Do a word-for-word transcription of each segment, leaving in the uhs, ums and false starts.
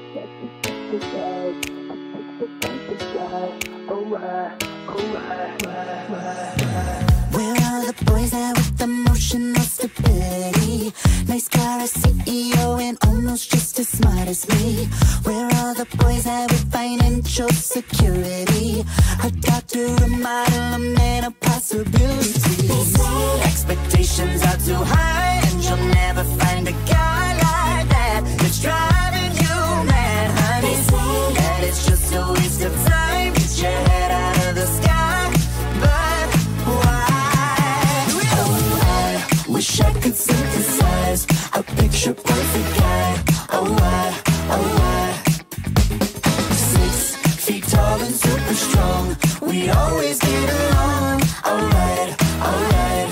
Where are the boys at with emotional stability? Nice car, a C E O, and almost just as smart as me. Where are the boys at with financial security? A doctor, a model, a man of possibilities. Expectations are too high, and you'll never find a guy like that that's driving you mad, honey. That it's just a waste of time. Get your head out of the sky, but why? Oh, I wish I could synthesize a picture perfect guy. Oh, why? Oh, why? Six feet tall and super strong, we always get along. Alright, alright.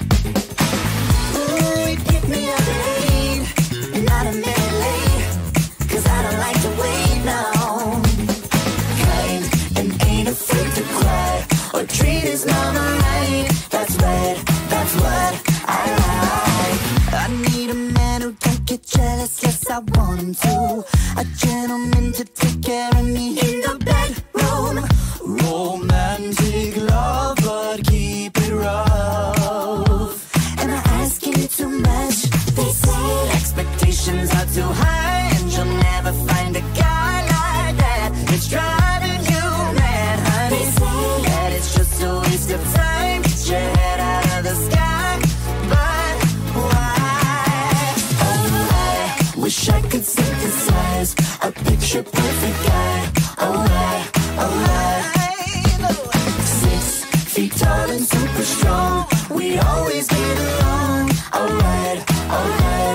Ooh, it hit me up late, not a minute late, 'cause I don't like to wait now. Kind and ain't afraid to cry or treat his mama right. That's right, that's what I like. I need a man who don't get jealous, yes I want him to. A gentleman to take care of me in the bedroom. Romantic love, but keep it rough. Am I asking you too much? They say expectations are too high, and you'll never find a guy like that. It's driving you mad, honey. They say that it's just a waste of time. Get your head out of the sky, but why? Oh, I wish I could synthesize a picture perfect guy. Oh, why? Oh, why? Six feet tall and super strong, we always get along. Alright, alright.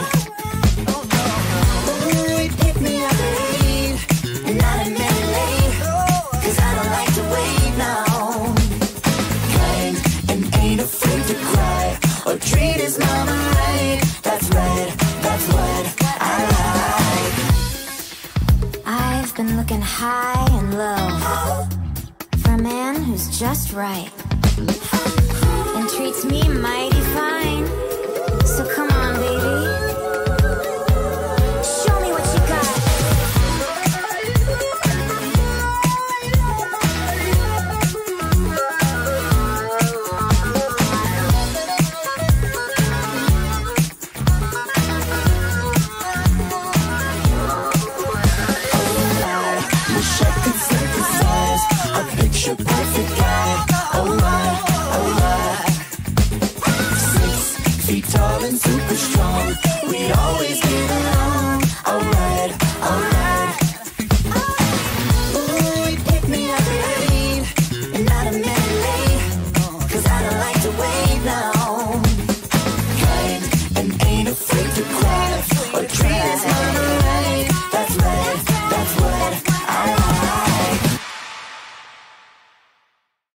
Ooh, it hit me up late, not a minute late, 'cause I don't like to wait now. Kind and ain't afraid to cry or treat his mama right. That's right, that's what I like. I've been looking high and low for a man who's just right and treats me mighty fine.